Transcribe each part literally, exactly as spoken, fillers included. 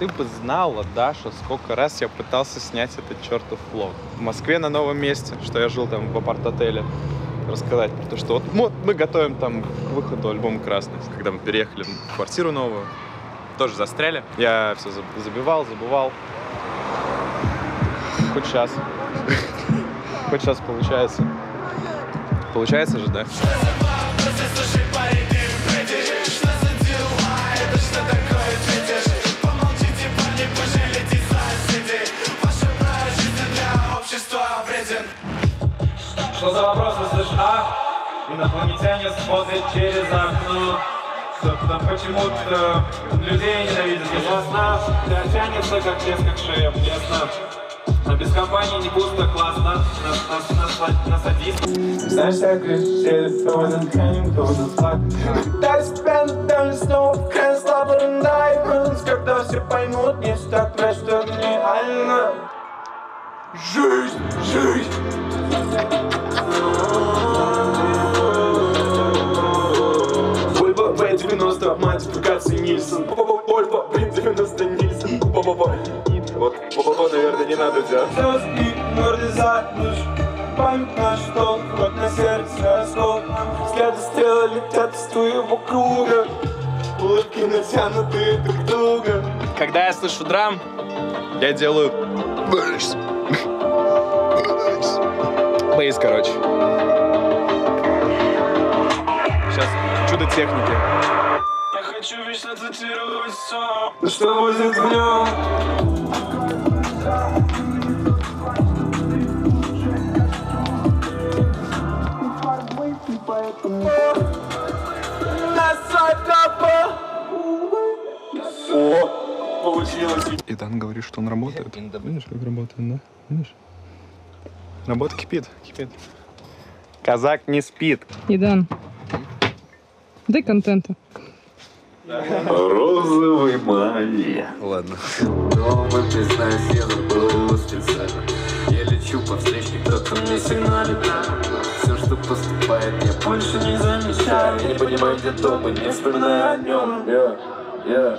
Ты бы знала, Даша, сколько раз я пытался снять этот чертов влог. В Москве на новом месте, что я жил там в апарт-отеле. Рассказать про то, что вот, вот мы готовим там к выходу альбома «Красный». Когда мы переехали в квартиру новую, тоже застряли. Я все забивал, забывал. Хоть сейчас. Хоть сейчас получается. Получается же, да? Что за вопрос в США? Инопланетяне смотрят через окно. Там почему-то людей ненавидят из сна. Вся тянется, как лес, как шея, ясно. А без компании не пусто, классно. Насадись. Знаешь, как решили, кто за тканем, кто за флаг. Когда тебя надо снова, край слабый рендайвенс. Когда все поймут, не так просто нереально. Жизнь, жизнь. Вольво бэ девяносто, модификации Нильсон. Вольво бэ девяносто Нильсон. Вот, по-по-по, наверное, не надо делать. Слезы морды за душ. Память на что, как на сердце оскол. Взгляды стрелы летят из твоего круга. Улыбки натянутые друг друга. Когда я слышу драм, я делаю... Бейс, короче. Сейчас чудо техники. Я хочу вечно цитировать все, что будет в нем. О, получилось. И Дан говорит, что он работает. Видишь, как работает, да? Видишь? Работа кипит, кипит. Казак не спит. Идан, дай контента. Розовый май. Ладно. Дома, признаюсь, я забыл его специально. Я лечу по встречке, кто-то мне сигналит. Все, что поступает, я больше не замечаю. Я не понимаю, где дома, не вспоминаю о нем. Yeah. Yeah.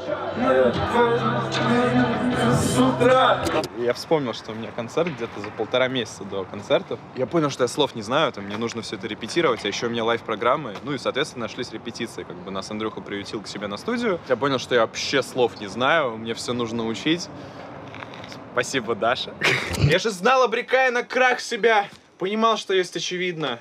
Yeah. С утра. Я вспомнил, что у меня концерт где-то за полтора месяца до концерта. Я понял, что я слов не знаю, там мне нужно все это репетировать, а еще у меня лайв-программы. Ну и, соответственно, нашлись репетиции. Как бы нас Андрюха приютил к себе на студию. Я понял, что я вообще слов не знаю, мне все нужно учить. Спасибо, Даша. Я же знал, обрекая на крах себя. Понимал, что есть очевидно.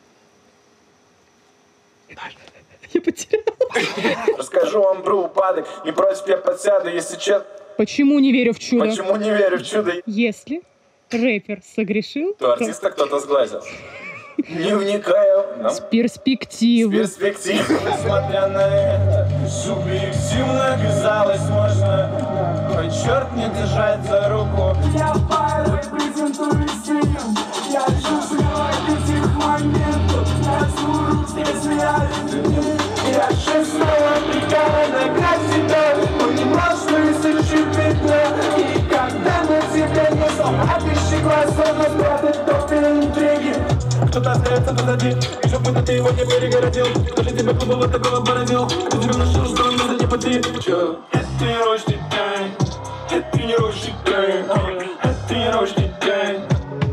Я потеряла. Расскажу вам про упадок, не против я подсяду, если честно. Почему не верю в чудо? Почему не верю в чудо? Если рэпер согрешил, То артиста кто-то сглазил. Не вникаю. С перспективы. С перспективы. Несмотря на это, субъективно казалось можно. Хоть черт не держать за руку. Я пайрой презентую стилем. Я чувствую этих моментов. Я служу здесь реальности. Я шестого прикала на край себя. Понимал, что если шипетно. И когда на тебя несу, отыщи глаза, но спрятать топе интриги. Кто-то остается позади, еще будто ты его не перегородил. Кто же тебя клубово такого породил? Кто тебя нашел, что он не запади? Че? Это тренировочный день, это тренировочный день, это тренировочный день.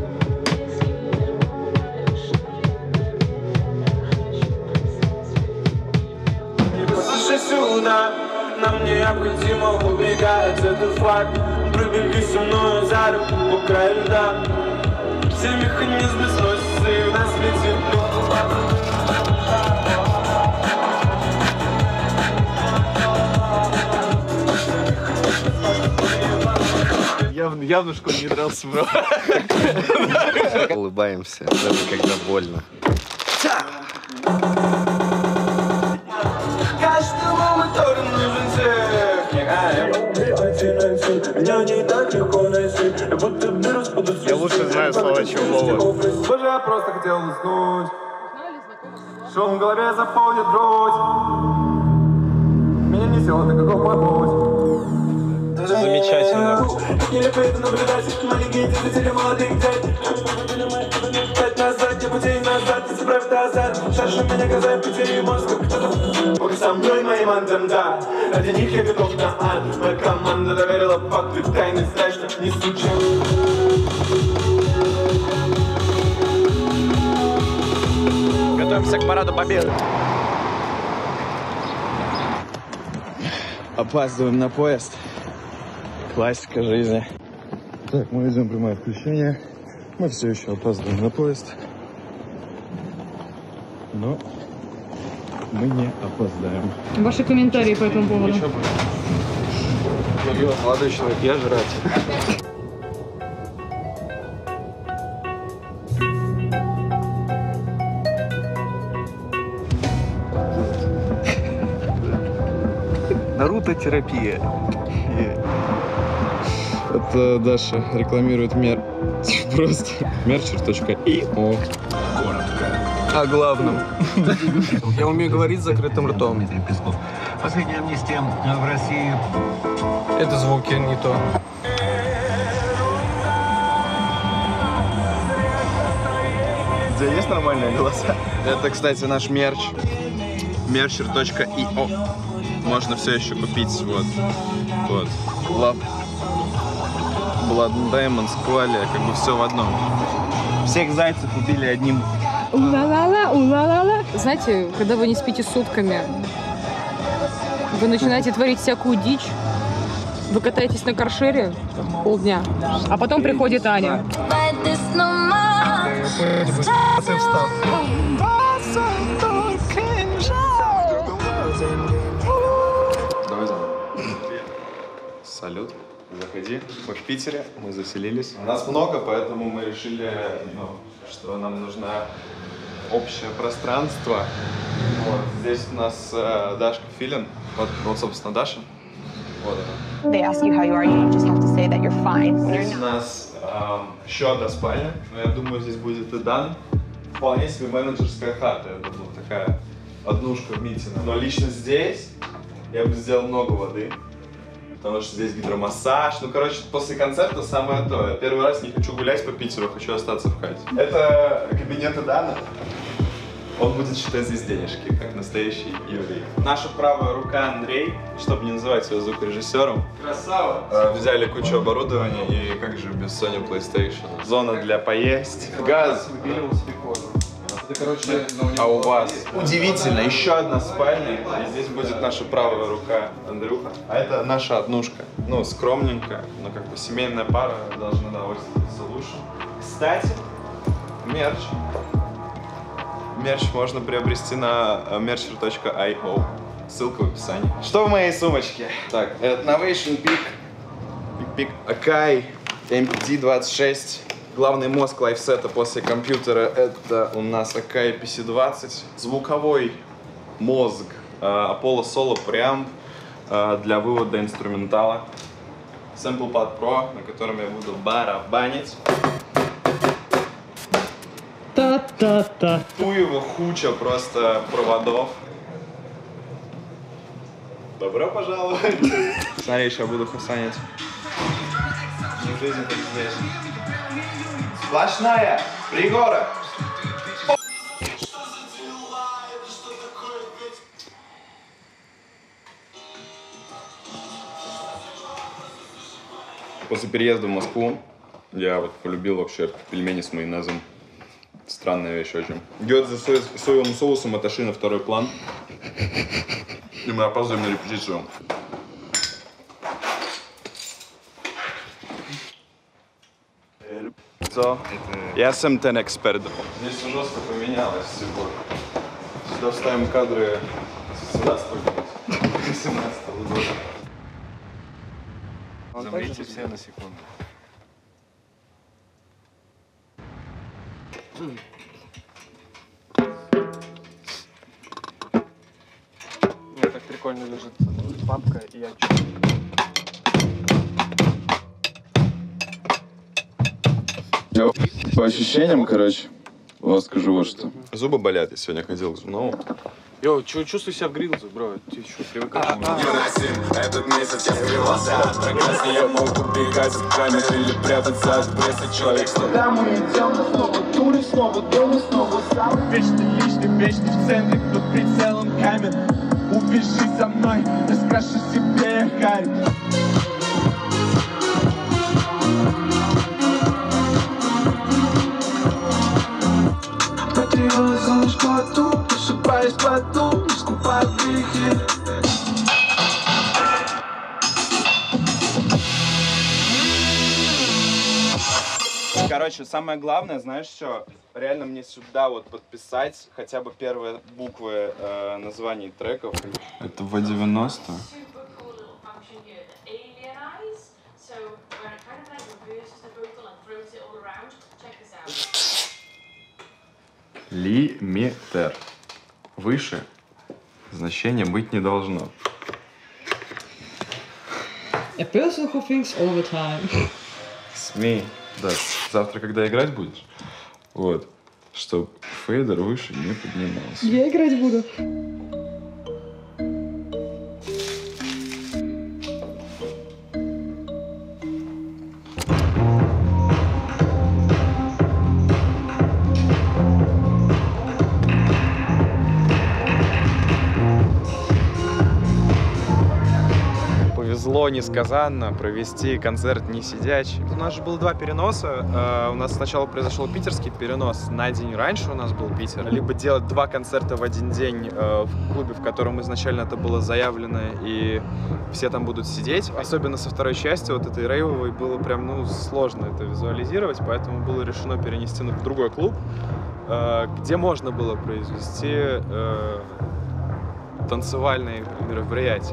Послушай сюда, нам необходимо убегать, это факт. Пробеги со мной за руку по краю льда. Все механизмы сносятся и в нас летит. Явно, явно в школе не дрался, бро. Улыбаемся, даже когда больно. Каждому мотору нужен техник. Меня не так легко найти. Будто вирус буду. Я лучше знаю слова, чем Вова. Боже, я просто хотел уснуть. Шум в голове заполнит грудь. Меня несет, на каком мой путь. Замечательно. Нелепо это наблюдать. Маленькие дети, молодых дядь. Пять назад, не путей назад, если правда назад. Шарши меня глаза, пути мозга. Кто-то со мной моим антом, да. ради них я готов на ад. Моя команда доверила факты, тайны, страшно не случайно. Готовимся к параду победы. Опаздываем на поезд. Классика жизни. Так, мы идем прямое включение. Мы все еще опаздываем на поезд. Но мы не опоздаем. Ваши комментарии по этому поводу. Молодой человек, я жрать. Наруто-терапия. Это Даша рекламирует мер... просто мерчер точка ай о. О главном. Я умею говорить с закрытым ртом. Последняя амнистия в России. Это звуки не то. У тебя есть нормальные голоса? Это, кстати, наш мерч. мерчер точка ай о. Можно все еще купить. Вот. Вот. Love. Blood Diamonds, Qualia, как бы все в одном. Всех зайцев убили одним. Ула-ла-ла, ула-ла-ла. Знаете, когда вы не спите сутками, вы начинаете творить всякую дичь, вы катаетесь на каршере полдня, а потом приходит Аня. Давай заново. Салют. Заходи. Мы в Питере, мы заселились. Нас много, поэтому мы решили, ну, что нам нужно общее пространство. Вот. Здесь у нас э, Дашка Филин. Вот, вот, собственно, Даша. Вот она. They ask you how you are, you just have to say that you're fine. Здесь у нас э, еще одна спальня. Но я думаю, здесь будет и Дан. Вполне себе менеджерская хата. Я думаю, такая однушка в Митино. Но лично здесь я бы сделал много воды. Потому что здесь гидромассаж. Ну, короче, после концерта самое то. Я первый раз не хочу гулять по Питеру, хочу остаться в хате. Это кабинет Дана. Он будет считать здесь денежки, как настоящий еврей. Наша правая рука Андрей, чтобы не называть его звукорежиссером. Красава! Э, взяли кучу оборудования и как же без Sony PlayStation. Зона для поесть. Газ. Это, короче, а у вас удивительно, еще одна спальня, и здесь будет наша правая рука Андрюха. А это наша однушка. Ну, скромненькая, но как бы семейная пара должна довольствоваться лучше. Кстати, мерч. Мерч можно приобрести на мерчер точка ай о. Ссылка в описании. Что в моей сумочке? Так, это Novation Peak. Peak Peak. Akai эм пи ди двадцать шесть. Главный мозг лайфсета после компьютера — это у нас Akai пи си двадцать. Звуковой мозг uh, Apollo Solo Preamp uh, для вывода инструментала. SamplePad Pro, на котором я буду барабанить. Та-та-та. Туева хуча просто проводов. Добро пожаловать. Смотри, сейчас буду хасанить. Не жизнь, как здесь. Сплошная пригора. После переезда в Москву я вот полюбил вообще пельмени с майонезом. Странная вещь очень. Гёдзе с соевым соусом отошли на второй план. И мы опаздываем на репетицию. So, я сам ten эксперт. Здесь все жестко поменялось всего. Сюда вставим кадры с семнадцатого года. Замрите все на секунду. У меня так прикольно лежит папка, и я Я по ощущениям, короче, вот скажу вот что. Зубы болят, я сегодня ходил к зубному. Йо, чувствую себя в грилзе, бро. Ты что, привыкаешь? Этот месяц я скрывался от прогресса. Я мог убегать от камер или прятаться от прессы. Человек сюда мы идем, но снова туры, снова дома, снова залы. Вечный лишний, вечный в центре, под прицелом камер. Убежи со мной, я скажу себе, Харь. Потеряла солнышко поту, просыпаюсь поту, искупаю грехи. Короче, самое главное, знаешь что? Реально мне сюда вот подписать хотя бы первые буквы э, названий треков. Это В девяносто. Лиметр. Выше значения быть не должно. A person who thinks all the time. Смей. Да, завтра, когда играть будешь, вот, чтоб фейдер выше не поднимался. Я играть буду. Повезло несказанно провести концерт не сидячий. У нас же было два переноса. У нас сначала произошел питерский перенос. На день раньше у нас был Питер. Либо делать два концерта в один день в клубе, в котором изначально это было заявлено, и все там будут сидеть. Особенно со второй части, вот этой рейвовой, было прям, ну, сложно это визуализировать, поэтому было решено перенести в другой клуб, где можно было произвести танцевальные мероприятия.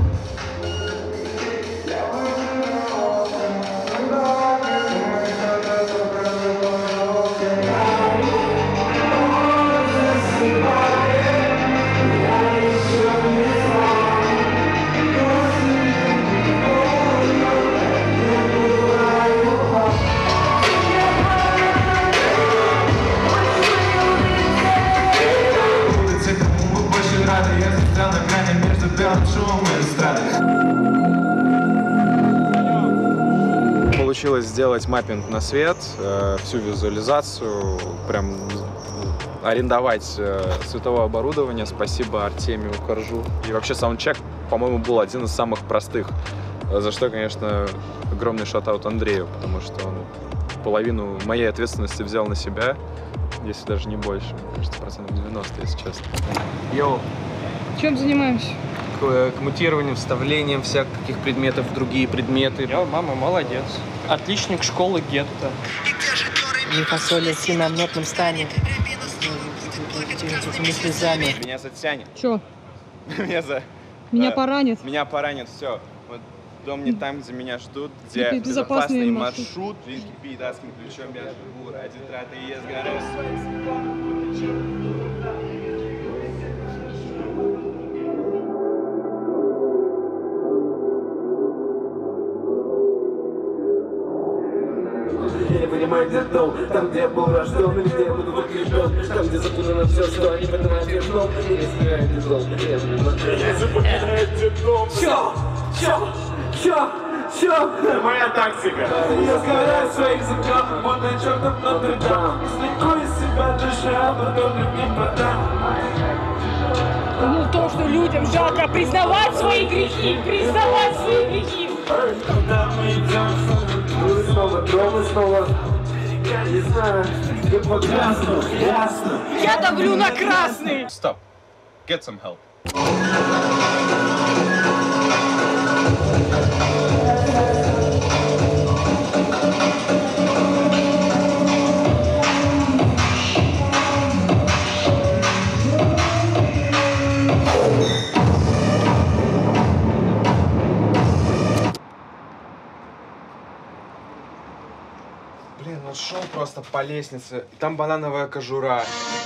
Получилось сделать маппинг на свет, э, всю визуализацию, прям арендовать э, световое оборудование. Спасибо Артемию Коржу. И вообще саундчек, по-моему, был один из самых простых, за что, конечно, огромный шат-аут Андрею, потому что он половину моей ответственности взял на себя, если даже не больше, мне кажется, процентов девяносто, если честно. Йоу. Чем занимаемся? К, к мутированию, вставлением всяких предметов в другие предметы. Йоу, мама, молодец. Отличник школы гетто. Не фасоли си на нотном стане. Этими слезами. Меня затянет. Чё? Меня за... Меня поранит. Меня поранит, все. Вот дом не там, где меня ждут, где безопасный безопасный маршрут. маршрут. Винки пи, датским ключом я живу. Ради траты и сгораю. Я не понимаю, где дом, там, где я был рожден, или где я буду выкреплен, там, где запутано все, что они понимают верном, и не собирают из дом. Если покидаете дом, все, все, все, все, моя тактика. Я сгораю в своих закатах, будто чертов Нотр-Дам. Извлеку из себя душа, потом не продам. Ну, то, что людям жалко признавать свои грехи, признавать свои грехи. Куда мы идем, снова, снова, снова. Я не знаю, как по красному, ясно. Я давлю на красный. Stop. Get some help. Блин, он шел просто по лестнице, и там банановая кожура.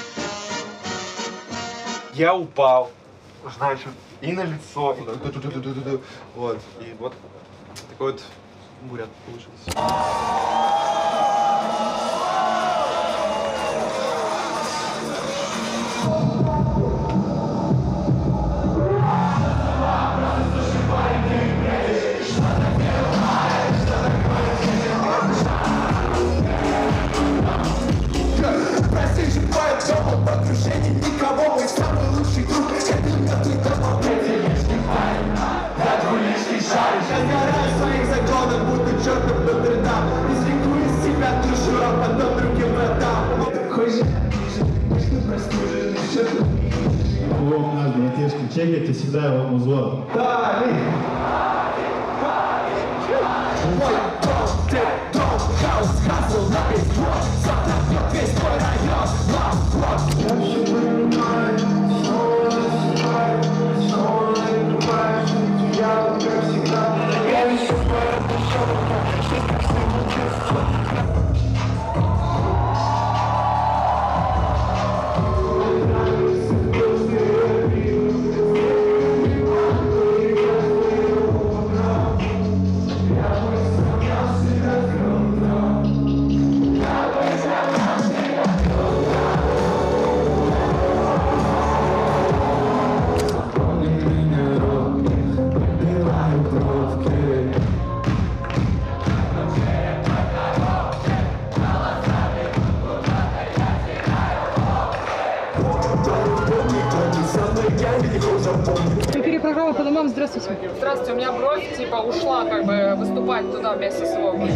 Я упал, значит, и на лицо, и ду-ду-ду-ду-ду-ду. Вот, и вот такой вот бурят получился. Никого, мой самый лучший друг. Это не ты, Вот наш братишка, чекайте всегда его музло. Перепрограмма по домам, здравствуйте. Здравствуйте, у меня бровь типа ушла как бы выступать туда вместе с Вовой.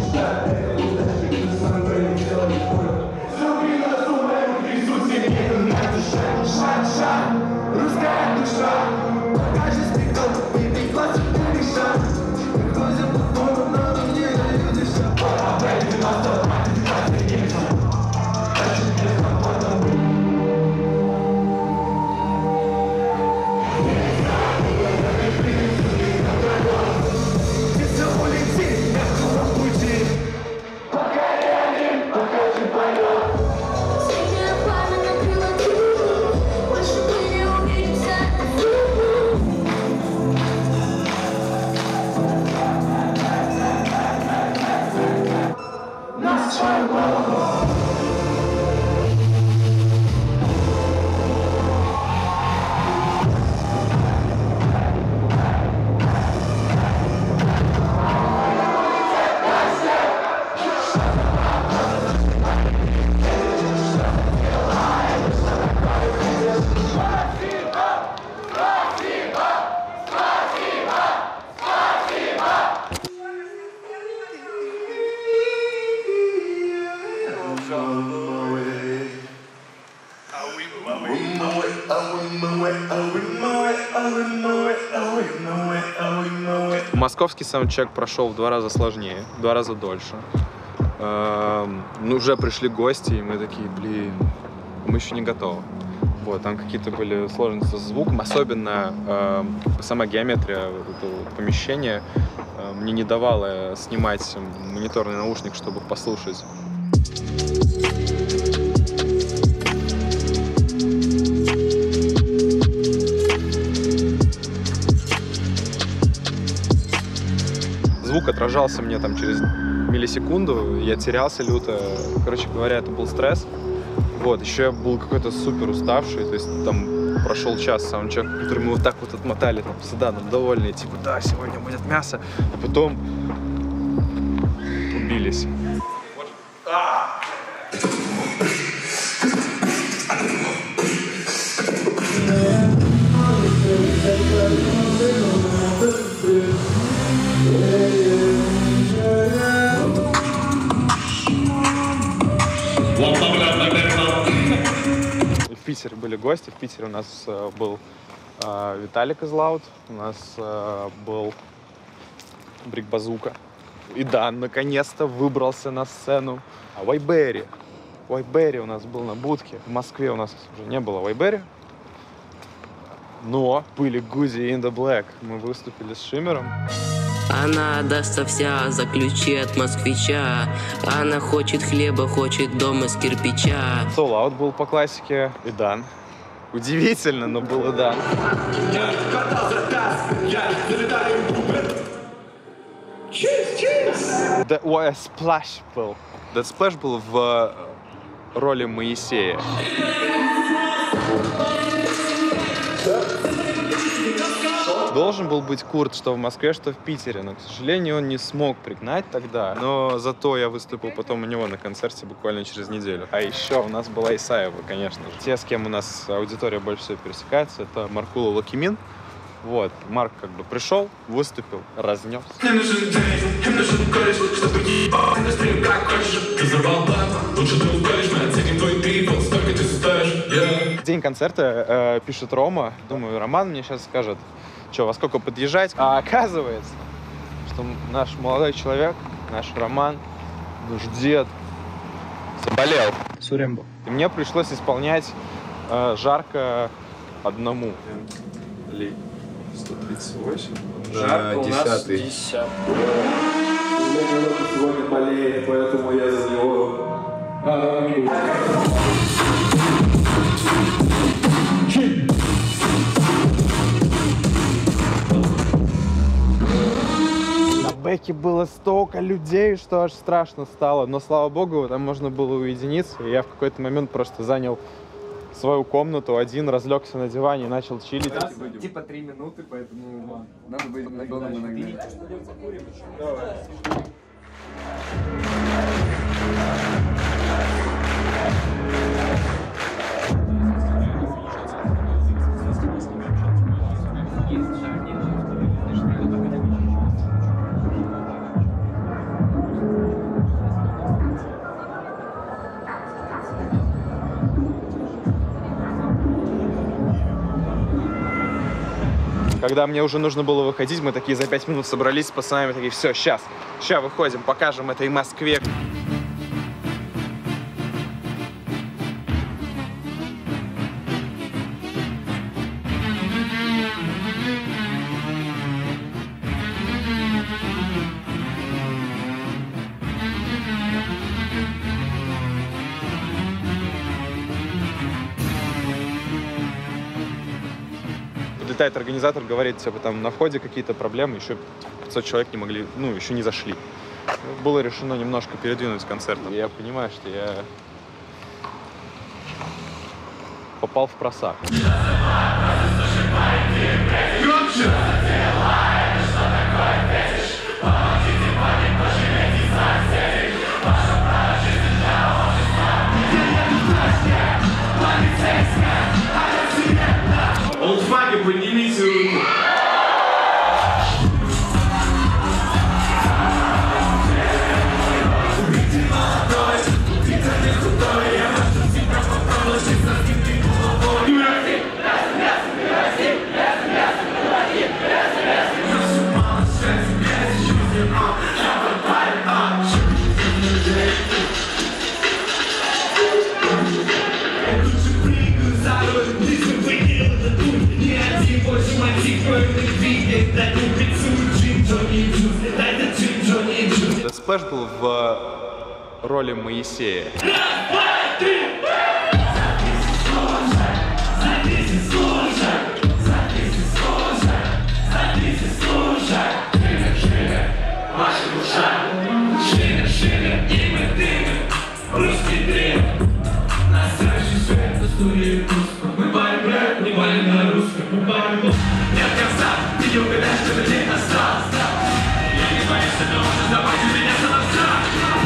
Московский саундчек прошел в два раза сложнее, в два раза дольше. Эм, ну, уже пришли гости, и мы такие, блин, мы еще не готовы. Вот, там какие-то были сложности с звуком, особенно э, сама геометрия этого помещения э, мне не давала снимать мониторный наушник, чтобы послушать. Звук отражался мне там через миллисекунду, я терялся люто. Короче говоря, это был стресс. Вот, еще я был какой-то супер уставший, то есть там прошел час саундчек, который мы вот так вот отмотали, там, с Иданом довольные, типа, да, сегодня будет мясо, а потом убились. В Питере были гости, в Питере у нас э, был э, Виталик из Loud, у нас э, был Брик Базука. Идан наконец-то выбрался на сцену. А Вайберри, Вайберри у нас был на будке. В Москве у нас уже не было Вайберри, но были Гузи и In The Black. Мы выступили с Шиммером. Она отдастся вся за ключи от москвича. Она хочет хлеба, хочет дом из кирпича. Soul Out был по классике. Идан. Удивительно, но был Идан. Dead Splash был. Dead Splash был в роли Моисея. Должен был быть Курт, что в Москве, что в Питере, но, к сожалению, он не смог пригнать тогда. Но зато я выступил потом у него на концерте буквально через неделю. А еще у нас была Исаева, конечно же. Те, с кем у нас аудитория больше всего пересекается, это Маркула Лакимин. Вот, Марк как бы пришел, выступил, разнес. Мне нужен денег, им нужен колледж, чтобы ебать индустрию как хочешь. Ты заболтал, лучше ты уходишь, мы оценим твой трипл, сколько ты стоишь, yeah. День концерта э, пишет Рома. Думаю, Роман мне сейчас скажет, что, во сколько подъезжать. А оказывается, что наш молодой человек, наш Роман, наш дед, заболел. Сурембо. И мне пришлось исполнять э, жарко одному. Ли. сто тридцать восемь. Жарко у нас десятый. У меня сегодня болеет, поэтому я за него... На бэке было столько людей, что аж страшно стало. Но, слава богу, там можно было уединиться. И я в какой-то момент просто занял свою комнату, один, разлегся на диване и начал чилить. Типа три минуты, поэтому надо быть наклоном иногда. Когда мне уже нужно было выходить, мы такие за пять минут собрались с пацанами, такие, все, сейчас, сейчас выходим, покажем этой Москве. Летает организатор, говорит, типа, там на входе какие-то проблемы, еще пятьсот человек не могли, ну, еще не зашли. Было решено немножко передвинуть концерт. Я понимаю, что я попал в просак. Олдфаги, поднимите руку. Сплэш был в роли Моисея. Мы парим рэп, не валим на русском. Мы парим нет конца, ты не угадаешь, что день настал. Я не боюсь этого, давайте меня соловца.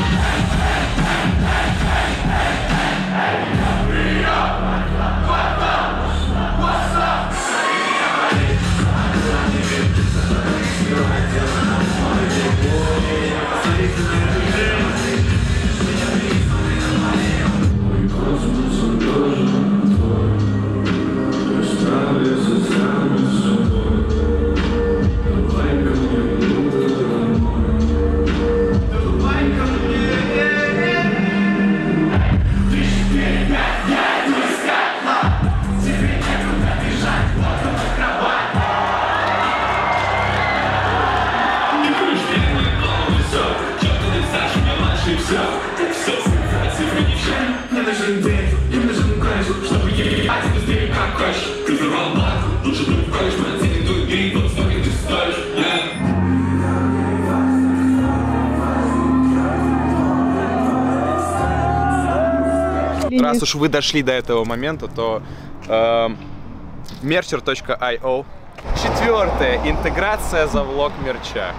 Раз уж вы дошли до этого момента, то э, мерчер точка ай о. Четвертое. Интеграция за влог мерча.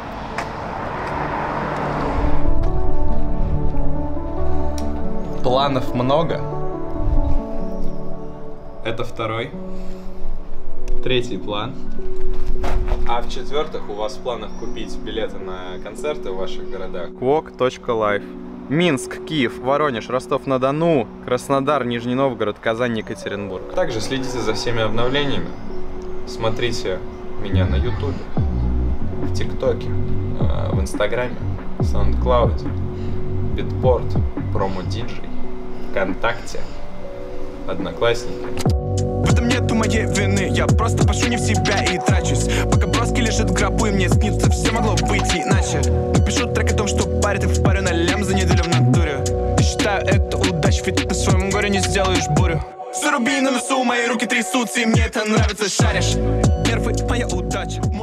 Планов много. Это второй. Третий план. А в-четвертых, у вас в планах купить билеты на концерты в ваших городах. квок точка лайф. Минск, Киев, Воронеж, Ростов-на-Дону, Краснодар, Нижний Новгород, Казань, Екатеринбург. Также следите за всеми обновлениями. Смотрите меня на Ютубе, в ТикТоке, в Инстаграме, в Саундклауде, Битпорт, Промо-диджей, ВКонтакте, Одноклассники. В этом нету моей вины, я просто пошу не в себя и трачусь. Пока броски лежит в гробу и мне снится, все могло быть иначе. Напишу трек о том, что парит и впарю на лям за неделю в натуре. Я считаю это удачей, ведь ты на своем горе не сделаешь бурю. Заруби на носу, мои руки трясутся, и мне это нравится, шаришь. Нервы, моя удача.